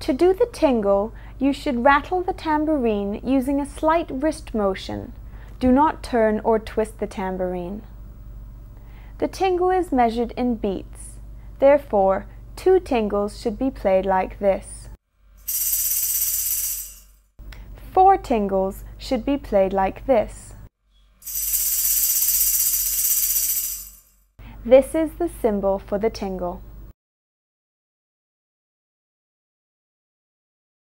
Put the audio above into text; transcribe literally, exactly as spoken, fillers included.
To do the tingle, you should rattle the tambourine using a slight wrist motion. Do not turn or twist the tambourine. The tingle is measured in beats. Therefore, two tingles should be played like this. Four tingles should be played like this. This is the symbol for the tingle.